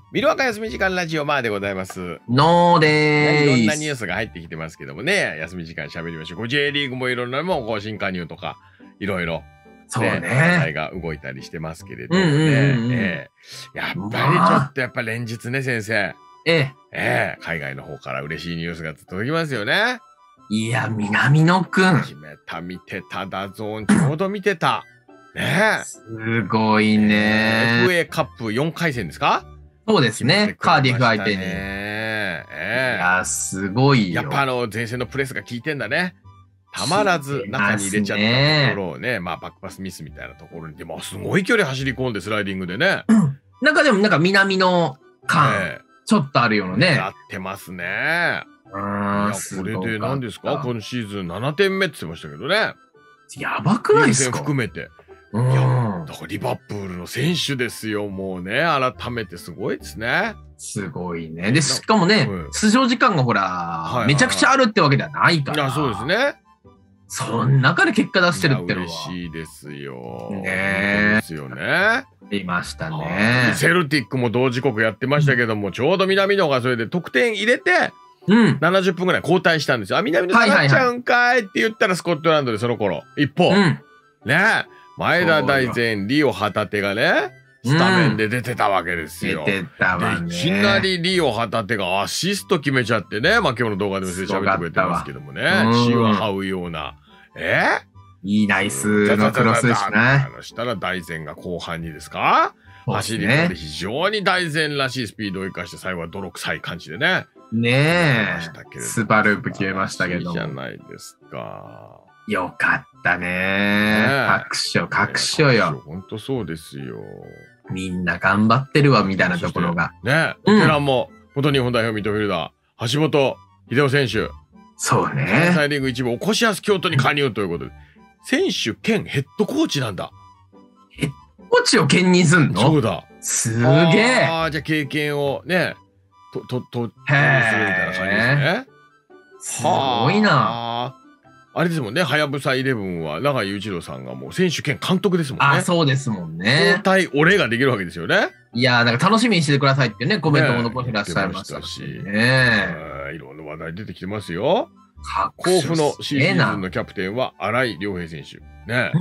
ミルワカ休み時間ラジオマーでございます。 のーでーす。 いろんなニュースが入ってきてますけどもね、休み時間喋りましょう。J リーグもいろんなもう新加入とか、いろいろ、 そうね。 話題が動いたりしてますけれどもね。やっぱりちょっとやっぱ連日ね、先生。海外の方から嬉しいニュースが届きますよね。 いや、南野くん。 見てた、ダゾーン、ちょうど見てた。ねえ。 すごいね。 FA カップ4回戦ですか？ そうですね。カーディフ相手に。いや、すごいよ。 やっぱ前線のプレスが効いてんだね。たまらず中に入れちゃったところをね、まあバックパスミスみたいなところに、でもすごい距離走り込んでスライディングでね。 なんかでも南の感、ちょっとあるようなね。 やってますね。いや、これで何ですか？今シーズン7点目って言ってましたけどね。 やばくないですか？ 含めて。いや、だからリバプールの選手ですよ、もうね、改めてすごいですね。 すごいね。で、しかもね、出場時間がほら、めちゃくちゃあるってわけではないから。 そうですね。 その中で結果出してるってのは。 嬉しいですよ。 ねですよね。 いましたね。 セルティックも同時刻やってましたけども、ちょうど南野がそれで得点入れて、70分ぐらい交代したんですよ。南野下がっちゃうんかいって言ったらスコットランドでその頃。一方、ね、前田大然、リオ旗手がね、スタメンで出てたわけですよ。 出てたわね。 いきなりリオ旗手がアシスト決めちゃってね、まあ今日の動画でも喋ってくれてますけどもね、血を這うような。 いいナイスのクロスですね。 したら大然が後半にですか、走り込んで非常に大然らしいスピードを生かして最後は泥臭い感じでね。 ねえ。スーパーループ決めましたけど。 いいじゃないですか。 よかったね。各所よ。 ほんとそうですよ。 みんな頑張ってるわ、みたいなところが。 ねえ。ベテランも、元日本代表ミッドフィルダー、橋本秀夫選手。 そうね。 関西リーグ一部、おこしやす京都に加入ということで。選手兼ヘッドコーチなんだ。 ヘッドコーチを兼任すんの？ そうだ。 すげえ。 ああ、じゃあ経験をね、するみたいな感じですね。 すごいな。 あれですもんね、はやぶさ11は永井雄一郎さんがもう選手兼監督ですもんね。 あ、そうですもんね。 交代俺ができるわけですよね。 いやー、だから楽しみにしててくださいってね、コメントも残してらっしゃいましたし。ね、 いろんな話題出てきてますよ。甲府のシーズンのキャプテンは新井良平選手。ね。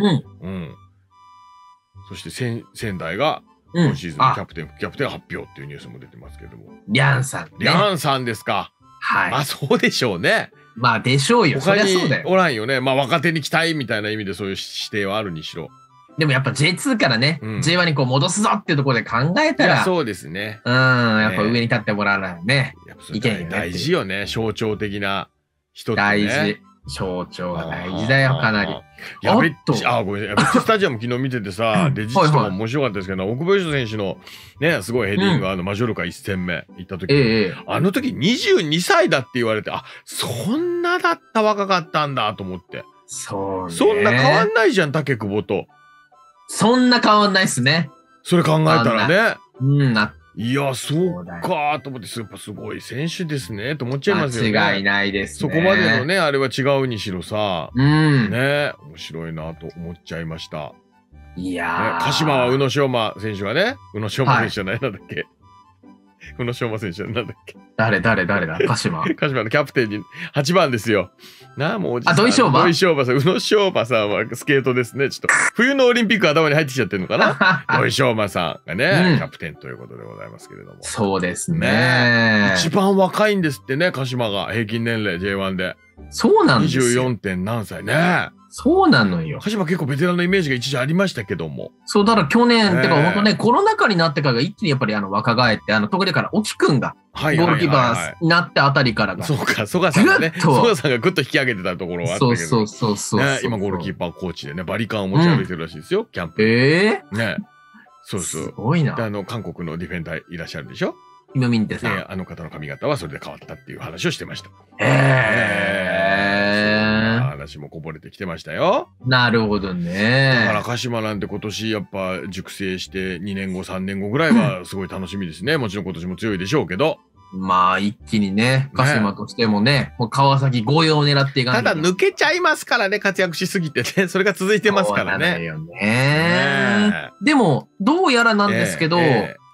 そして仙台が今シーズンのキャプテン、副キャプテン発表っていうニュースも出てますけども。 リャンさん。 リャンさんですか。 はい。 まあそうでしょうね。 まあでしょうよ。 他におらんよね。まあ若手に期待みたいな意味でそういう指定はあるにしろ。 でもやっぱ J2 からね、J1 にこう戻すぞっていうところで考えたら。 そうですね。 やっぱ上に立ってもらわないね。 大事よね。象徴的な人ってね。 大事。象徴が大事だよ、かなり。 ごめんなさい。スタジアム昨日見ててさ、レジッチとか面白かったですけど、奥林選手のね、すごいヘディング、マジョルカ1戦目行った時、あの時22歳だって言われて、あ、そんなだった若かったんだと思って。 そうね。 そんな変わんないじゃん、竹久保と。 そんな変わんないっすね。 それ考えたらね。いや、そうかと思って、やっぱすごい選手ですね、と思っちゃいますよね。 間違いないですね。そこまでのね、あれは違うにしろさ、ね、面白いなと思っちゃいました。 いやー。鹿島は宇野昌磨選手がね、宇野昌磨選手じゃない、なんだっけ。宇野昌磨選手なんだっけ。 誰だ鹿島。 鹿島のキャプテンに8番ですよ。なあ、もうおじさん。 土井昌磨。 土井昌磨さん、宇野昌磨さんはスケートですね。ちょっと、冬のオリンピック頭に入ってきちゃってるのかな。土井昌磨さんがね、キャプテンということでございますけれども。 そうですね。 一番若いんですってね、鹿島が平均年齢 J1 で。 そうなんですよ。 24. 点何歳ね。 そうなのよ。 鹿島結構ベテランのイメージが一時ありましたけども。 そう、だから去年、てか本当ね、コロナ禍になってからが一気にやっぱり若返って、特にから沖くんが、ゴールキーパーになってあたりからが。 そうか、曽我さんがね、曽我さんがぐっと引き上げてたところはあったけど。 そう。 今ゴールキーパーコーチでね、バリカンを持ち歩いてるらしいですよ、キャンプ。ね。そう。 すごいな。 で、韓国のディフェンダーいらっしゃるでしょ。 今見てさ。 あの方の髪型はそれで変わったっていう話をしてました。話もこぼれてきてましたよ。 なるほどね。 だから鹿島なんて今年やっぱ熟成して2年後3年後ぐらいはすごい楽しみですね。もちろん今年も強いでしょうけど。 まあ一気にね、鹿島としてもね、もう川崎5位を狙っていかない。 ただ抜けちゃいますからね、活躍しすぎてね。それが続いてますからね。 そうなんだよね。でも、どうやらなんですけど、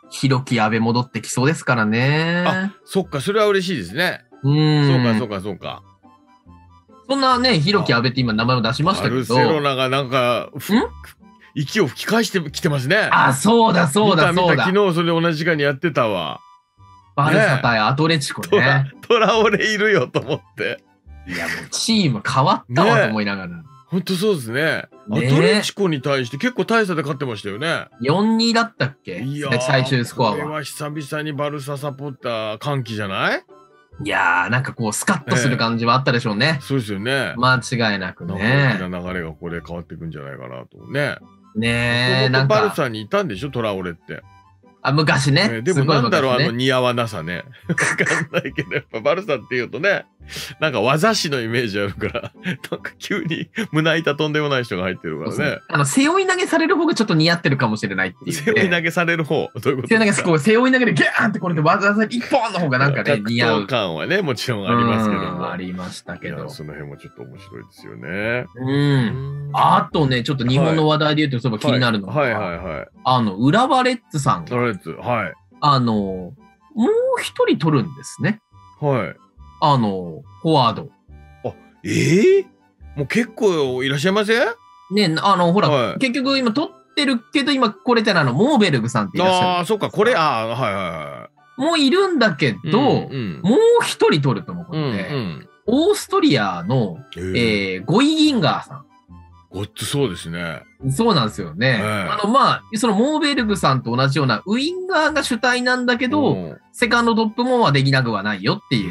広木阿部戻ってきそうですからね。 あ、そっか、それは嬉しいですね。そうか、そうか、そうか。 そんなね、広木阿部って今名前を出しましたけど。 バルセロナがなんか、息を吹き返してきてますね。 あ、そうだ、そうだ、そうだ。 昨日それ同じ時間にやってたわ。 バルサ対アトレチコね。 トラオレいるよと思って。 いや、もうチーム変わったわと思いながら。 ほんとそうですね。アトレチコに対して結構大差で勝ってましたよね。 4-2だったっけ？いや最終スコアは。 これは久々にバルササポーター歓喜じゃない？ いやー、なんかこう、スカッとする感じはあったでしょうね。 そうですよね。 間違いなくね。 大きな流れがここで変わっていくんじゃないかなとね。 ねえ、 なんか。バルサにいたんでしょ、トラオレって。 あ、昔ね。 でもなんだろう、似合わなさね。わかんないけど、やっぱバルサって言うとね、なんか技師のイメージあるから、なんか急に胸板とんでもない人が入ってるからね。 背負い投げされる方がちょっと似合ってるかもしれないっていう、 背負い投げされる方どういうことですか？背負い投げでギャーンってこれで技一本の方がなんかね、似合う。 感はね、もちろんありますけども。 ありましたけど。 その辺もちょっと面白いですよね。 あとね、ちょっと日本の話題で言うと、そういえば気になるのが、浦和レッズさんが。 浦和レッズ、はい。 もう一人取るんですね。 はい。 フォワード。 あ、もう結構いらっしゃいません？ ね、ほら、結局今取ってるけど、今これってモーベルグさんっていらっしゃる。 ああ、そっか、これ、はいはい。 もういるんだけど、もう一人取ると思うことで、オーストリアの、ゴイギンガーさん。 ごっつそうですね。 そうなんですよね。まあ、そのモーベルグさんと同じようなウインガーが主体なんだけど、セカンドトップもできなくはないよっていう、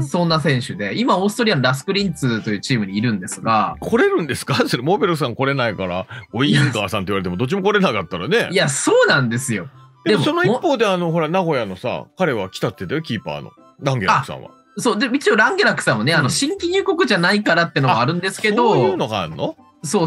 そんな選手で、今オーストリアのラスクリンツというチームにいるんですが。 来れるんですか？それモーベルグさん来れないから、ウインガーさんって言われてもどっちも来れなかったらね。 いや、そうなんですよ。 でもその一方でほら、名古屋のさ、彼は来たって言ったよ、キーパーの。ランゲラックさんは。 そう。で、一応ランゲラックさんもね、新規入国じゃないからってのはあるんですけど。 そういうのがあるの？ そう。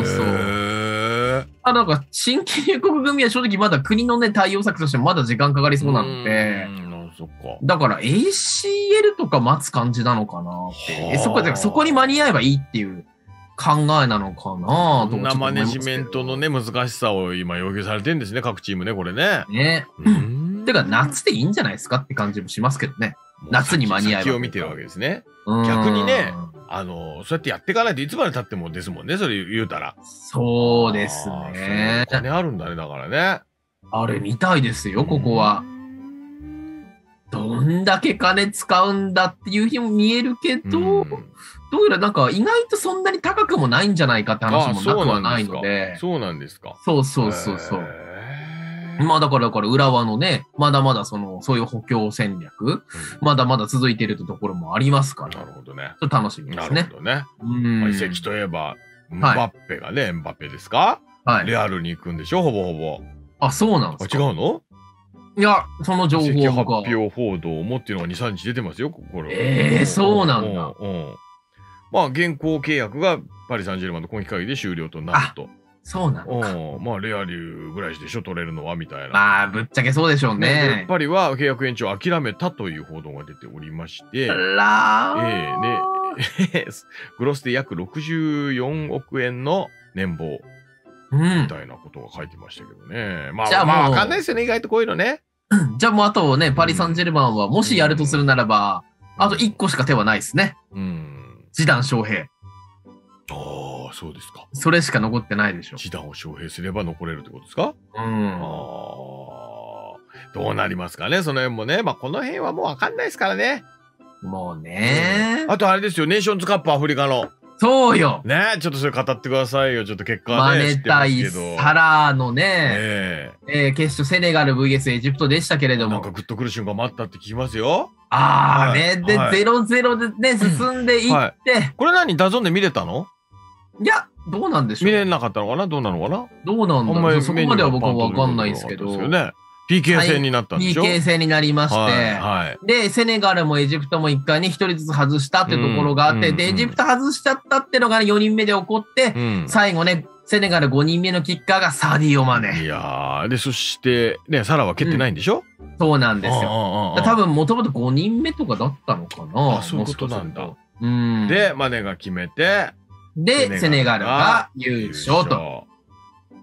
なんか、新規入国組は正直まだ国のね、対応策としてまだ時間かかりそうなので、だから ACL とか待つ感じなのかなって。そこに間に合えばいいっていう考えなのかなと。 そんなマネジメントのね、難しさを今要求されてるんですね、各チームね、これね。 てか、夏でいいんじゃないですかって感じもしますけどね。夏に間に合えば。 先を見てるわけですね。逆にね、そうやってやっていかないといつまで経ってもですもんね、それ言うたら。 そうですね。 お金あるんだね、だからね。 あれみたいですよ、ここは。どんだけ金使うんだっていう日も見えるけど、どうやらなんか意外とそんなに高くもないんじゃないかって話もなくはないので。 そうなんですか。 そう。まあだから浦和のね、まだまだそういう補強戦略、まだまだ続いているところもありますから。 なるほどね。 ちょっと楽しみですね。 なるほどね。移籍といえば、エムバッペがね、エムバッペですか？はい。レアルに行くんでしょ、ほぼほぼ。 あ、そうなんですか。 違うの？ いや、その情報が。 移籍発表報道もっていうのが2、3日出てますよ、これ。そうなんだ。 まあ、現行契約がパリ・サンジェルマンの今季会議で終了となると。 そうなのか。 まあ、レアルぐらいでしょ、取れるのは、みたいな。 まあ、ぶっちゃけそうでしょうね。 パリは契約延長を諦めたという報道が出ておりまして、グロスで約64億円の年俸、みたいなことが書いてましたけどね。まあ、わかんないですよね、意外とこういうのね。 じゃあもう、あとね、パリ・サンジェルマンは、もしやるとするならば、あと1個しか手はないですね。ジダン翔平。 ああ、そうですか。 それしか残ってないでしょ。 ジダンを招聘すれば残れるってことですか？どうなりますかね、その辺もね。まあ、この辺はもうわかんないですからね。 もうね。 あとあれですよ、ネーションズカップアフリカの。 そうよ。 ね、ちょっとそれ語ってくださいよ。ちょっと結果はね。 マネ対サラのね、決勝セネガル VS エジプトでしたけれども。 なんかグッとくる瞬間もあったって聞きますよ。 ね。で、0-0 でね、進んでいって。 これ何ダゾンで見れたの？ いや、どうなんでしょう。 見れなかったのかな？どうなのかな？ どうなんだろう。そこまでは僕はわかんないですけど。 PK 戦になったんでしょ？ PK 戦になりまして、で、セネガルもエジプトも1回に1人ずつ外したっていうところがあって、で、エジプト外しちゃったっていうのが4人目で起こって、最後ね、セネガル5人目のキッカーがサディオマネ。 いやー、で、そして、ね、サラは蹴ってないんでしょ？ そうなんですよ。多分、もともと5人目とかだったのかな？ そういうことなんだ。で、マネが決めて、 で、セネガルが優勝と。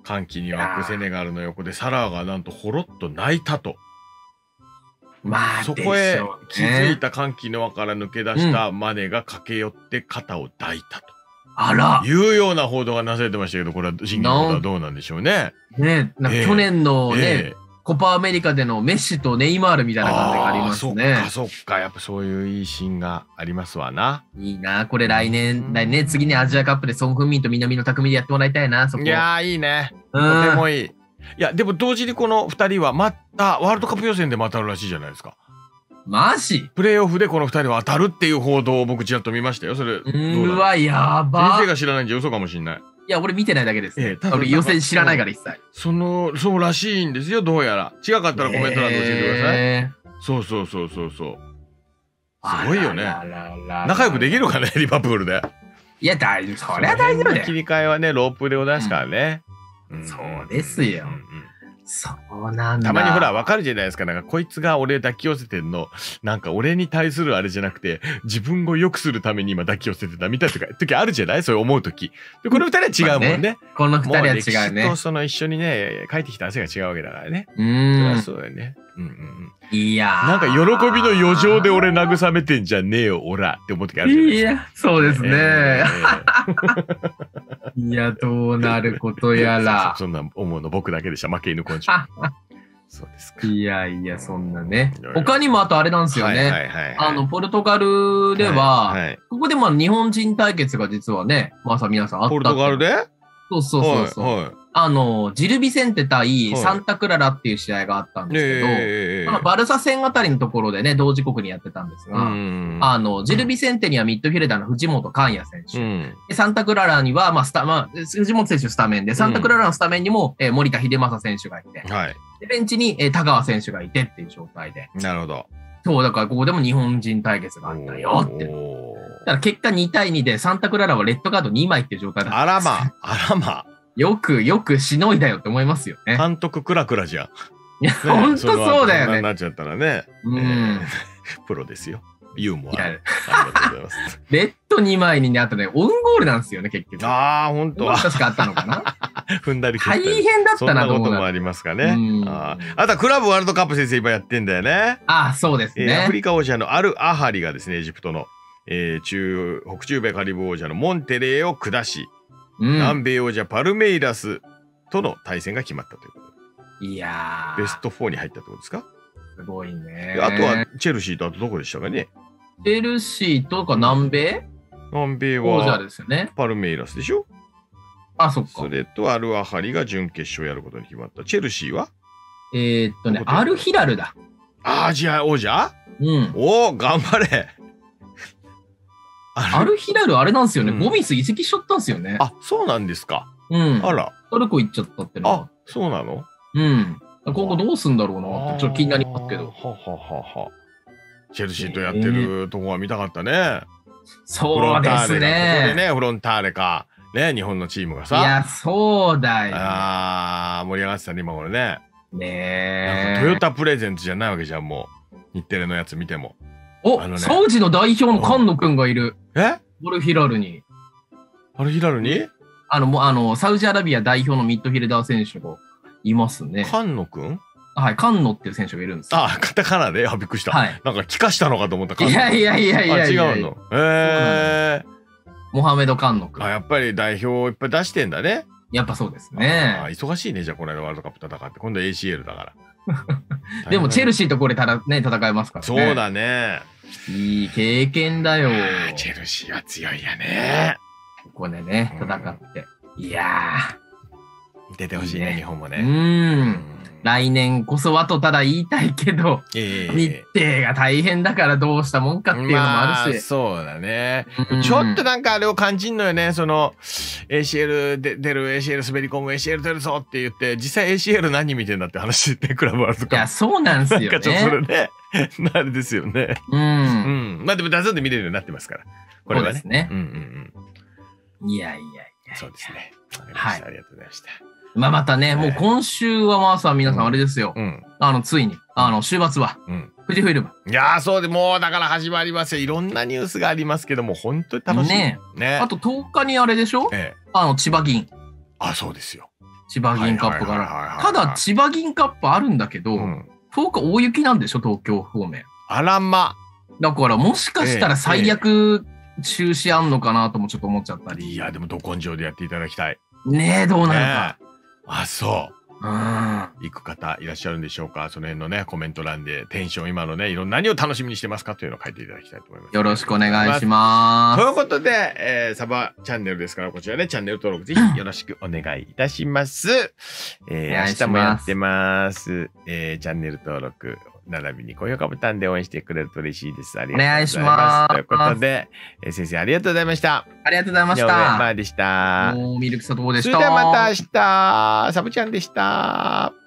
歓喜に沸くセネガルの横でサラーがなんとほろっと泣いたと。 まあ、 そこへ気づいた歓喜の輪から抜け出したマネが駆け寄って肩を抱いたと。 あらいうような報道がなされてましたけど、これは真偽のことはどうなんでしょうね。 ね、なんか去年のね、コパアメリカでのメッシとネイマールみたいな感じがありますね。 そっか、やっぱそういういいシーンがありますわな。 いいな、これ来年、次にアジアカップでソン・フンミンと南野拓実でやってもらいたいな、そこ。 いやー、いいね。とてもいい。いや、でも同時にこの2人はまたワールドカップ予選でも当たるらしいじゃないですか。 マジ？ プレーオフでこの2人は当たるっていう報道を僕ちらっと見ましたよ。それ。 うわ、やば。 先生が知らないんじゃ嘘かもしんない。 いや、俺見てないだけです。俺予選知らないから一切。 そうらしいんですよ、どうやら。違かったらコメント欄で教えてください。そう。すごいよね。仲良くできるかね、リバプールで。 いや、大丈夫。そりゃ大丈夫だよ。 切り替えはね、ロープでございますからね。 そうですよ。そうなんだ。 たまにほら、わかるじゃないですか。なんか、こいつが俺抱き寄せてんの、なんか俺に対するあれじゃなくて、自分を良くするために今抱き寄せてたみたいな時あるじゃない？そう思う時。で、この二人は違うもんね。 この二人は違うね。 とその一緒にね、帰ってきた汗が違うわけだからね。そうだよね。 いやー。 なんか喜びの余剰で俺慰めてんじゃねえよ、オラって思う時あるじゃないですか。 いや、そうですね。いや、どうなることやら。 そんな思うの僕だけでした。負け犬根性。そうですか。 いや、そんなね。他にもあとあれなんですよね。ポルトガルでは、ここで日本人対決が実はね、皆さんあった。 ポルトガルで？ そう。ジルビセンテ対サンタクララっていう試合があったんですけど、バルサ戦あたりのところでね、同時刻にやってたんですが、ジルビセンテにはミッドフィルダーの藤本寛也選手、サンタクララには、藤本選手スタメンで、サンタクララのスタメンにも森田秀正選手がいて、でベンチに田川選手がいてっていう状態で。 なるほど。 そう、だからここでも日本人対決があったよって。だから結果2対2でサンタクララはレッドカード2枚っていう状態だったんです。 あらま。 よくしのいだよって思いますよね。 監督クラクラじゃん。 いや、ほんとそうだよね。 なっちゃったらね。プロですよ。ユーモア。ありがとうございます。 レッド2枚にね、あとね、オウンゴールなんですよね、結局。 ほんとは。 確かあったのかな。 踏んだり大変だったなと思う。 そんなこともありますかね。あとはクラブワールドカップ先生今やってんだよね。 そうですね。 アフリカ王者のアル・アハリがですね、エジプトの、北中米カリブ王者のモンテレーを下し、南米王者パルメイラスとの対戦が決まったということで。いやー。ベスト4に入ったってことですか？ すごいね。 あとはチェルシーとあとどこでしたかね？ チェルシーとか南米は王者ですよね。 パルメイラスでしょ？ そっか。 それとアルアハリが準決勝やることに決まった。チェルシーはアルヒラルだ。 アジア王者？頑張れ。 アルヒラルあれなんですよね。ゴミス移籍しちゃったんですよね。 そうなんですか。 あら。トルコ行っちゃったっての。 そうなの？ 今後どうすんだろうなってちょっと気になりますけど。 チェルシーとやってるとこは見たかったね。 そうですね。 ここでね、フロンターレか。ね、日本のチームがさ。 いや、そうだよ。 盛り上がってたね、今これね。 ねえ。トヨタプレゼンツじゃないわけじゃん、もう。日テレのやつ見ても。 サウジの代表の菅野くんがいる。アルヒラルに。 アルヒラルに？ サウジアラビア代表のミッドフィルダー選手がいますね。 菅野くん？ はい、菅野っていう選手がいるんですよ。 カタカナで？びっくりした。なんか聞かしたのかと思った。 いや。 違うの。 モハメド・カンノ君。 やっぱり代表をいっぱい出してんだね。 やっぱそうですね。 忙しいね、じゃあこの間ワールドカップ戦って。今度 ACL だから。 でもチェルシーとこれ戦えますからね。 そうだね。 いい経験だよ。 チェルシーは強いやね。 ここでね、戦って。いやー。出てほしいね、日本もね。 来年こそはとただ言いたいけど、日程が大変だからどうしたもんかっていうのもあるし。 そうだね。ちょっとなんかあれを感じんのよね。ACL で出る、ACL 滑り込む、ACL 出るぞって言って、実際 ACL 何見てんだって話で、クラブワールドカップ。 いや、そうなんですよね。 なんかちょっとそれね、あれですよね。でもダゾーンで見れるようになってますから。これはね。 そうですね。いや。 そうですね。 はい。 ありがとうございました。 またね、もう今週は皆さんあれですよ。ついに、週末は、富士フイルム。 いやー、そうで、もうだから始まりますよ。いろんなニュースがありますけども、本当に楽しい。 ね。あと10日にあれでしょ？千葉銀。 そうですよ。 千葉銀カップから。ただ、千葉銀カップあるんだけど、10日大雪なんでしょ、東京方面。 あらま。 だから、もしかしたら最悪中止あんのかなともちょっと思っちゃったり。 いや、でも、ど根性でやっていただきたい。 ねえ、どうなるか。 あ、そう。 うん。 行く方いらっしゃるんでしょうか。その辺のね、コメント欄でテンション、今のね、何を楽しみにしてますかというのを書いていただきたいと思います。 よろしくお願いします。 ということで、サバチャンネルですから、こちらね、チャンネル登録ぜひよろしくお願いいたします。明日もやってます。チャンネル登録、並びに高評価ボタンで応援してくれると嬉しいです。ありがとうございます。お願いします。ということで、先生ありがとうございました。 ありがとうございました。 まあでした。 ミルク砂糖でした。 それではまた明日、サブちゃんでした。